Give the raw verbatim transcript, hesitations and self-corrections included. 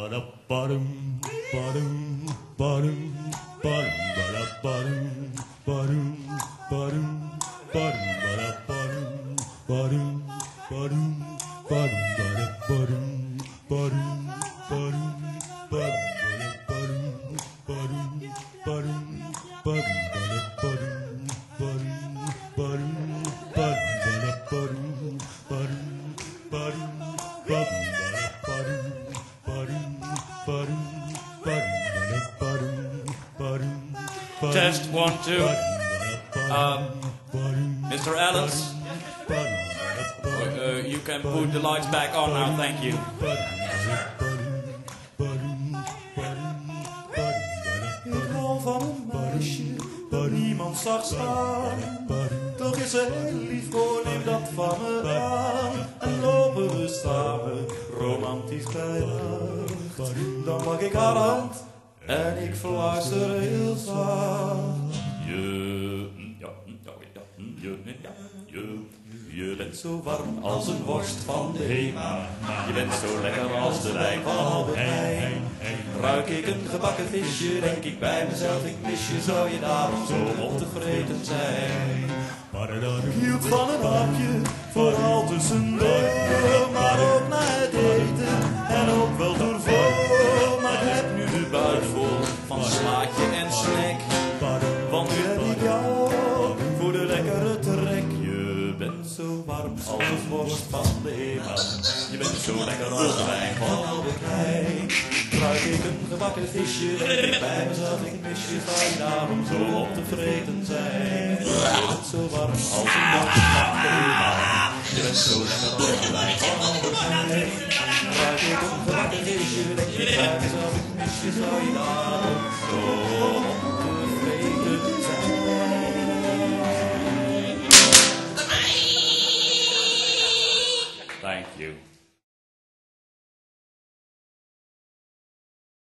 Test one, two. Um, Mister Ellis, uh, you can put the lights back on now, thank you. Ik hou van een meisje dat niemand zag staan. Toch is ze heel lief, hoor, neem dat van me aan. En lopen we samen romantisch bij nacht. Dan pak ik haar hand en ik fluister heel zacht. Je, ja, ja, ja, je, ja, je, je bent zo warm als een worst van de Hema. Je bent zo lekker als de wijn van Albert Heijn. Ruik ik een gebakken visje, denk ik bij mezelf, ik mis je, zou je daarom zo ontevreden zijn? Ik hield van een hapje, vooral tussendoor, maar ook na het eten en ook wel door voor. Maar ik heb nu de buik vol van slaatje en snack, want nu heb ik jou voor de lekkere trek. Je bent zo warm als een worst van de Hema. Je bent zo lekker als de wijn van Albert Heijn. Ruik ik een gebakken visje, denk ik bij mezelf, ik mis je, zou je daarom zo ontevreden zijn? Je bent zo warm als een worst van de Hema. Je bent zo lekker als de wijn van Albert Heijn. Ruik ik een gebakken visje, denk ik bij mezelf, ik mis je, zou je daarom zo ontevreden zijn? Thank you.